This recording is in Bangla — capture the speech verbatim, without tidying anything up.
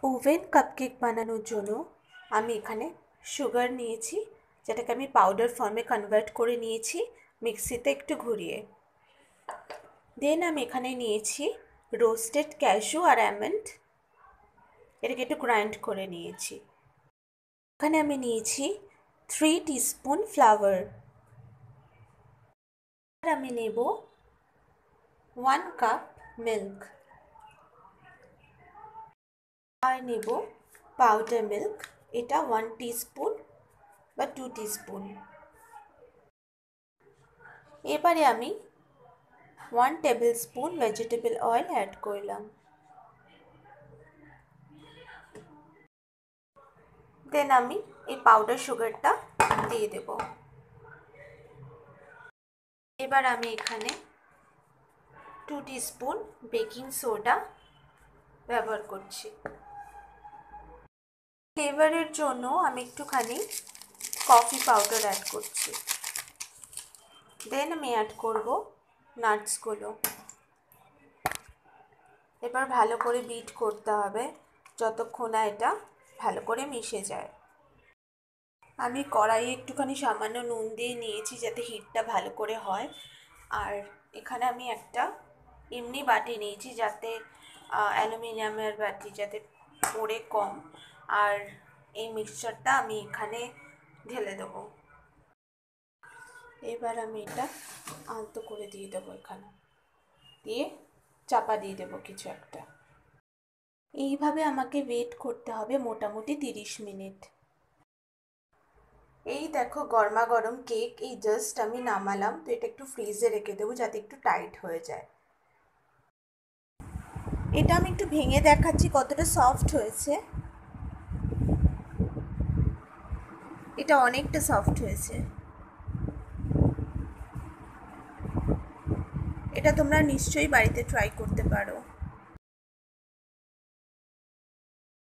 ওভেন কাপকেক বানানোর জন্য আমি এখানে সুগার নিয়েছি, যেটাকে আমি পাউডার ফর্মে কনভার্ট করে নিয়েছি মিক্সিতে একটু ঘুরিয়ে। দেন আমি এখানে নিয়েছি রোস্টেড ক্যাশু আর আমন্ড, এটাকে একটু গ্রাইন্ড করে নিয়েছি। এখানে আমি নিয়েছি থ্রি টিস্পুন ফ্লাওয়ার। আর আমি নেব ওয়ান কাপ মিল্ক আর নেব পাউডার মিল্ক, এটা ওয়ান টিস্পুন বা টু টিস্পুন। এবারে আমি one tablespoon vegetable oil add করলাম। দেন আমি এই পাউডার সুগারটা দিয়ে দেব। এবার আমি এখানে টু টিস্পুন বেকিং সোডা ব্যবহার করছি। ফ্লেভারের জন্য আমি একটুখানি কফি পাউডার অ্যাড করছি। দেন আমি অ্যাড করব নাটসগুলো। এবার ভালো করে বিট করতে হবে যতক্ষণ না এটা ভালো করে মিশে যায়। আমি কড়াইয়ে একটুখানি সামান্য নুন দিয়ে নিয়েছি যাতে হিটটা ভালো করে হয়। আর এখানে আমি একটা এমনি বাটি নিয়েছি, যাতে অ্যালুমিনিয়ামের বাটি, যাতে পড়ে কম। আর এই মিক্সচারটা আমি এখানে ঢেলে দেবো। এবার আমি এটা আলতো করে দিয়ে দেবো, এখানে দিয়ে চাপা দিয়ে দেবো কিছু একটা। এইভাবে আমাকে ওয়েট করতে হবে মোটামুটি তিরিশ মিনিট। এই দেখো গরমা গরম কেক এই জাস্ট আমি নামালাম, তো এটা একটু ফ্রিজে রেখে দেবো যাতে একটু টাইট হয়ে যায়। এটা আমি একটু ভেঙে দেখাচ্ছি কতটা সফট হয়েছে। এটা অনেকটা সফট হয়েছে। এটা তোমরা নিশ্চয়ই বাড়িতে ট্রাই করতে পারো।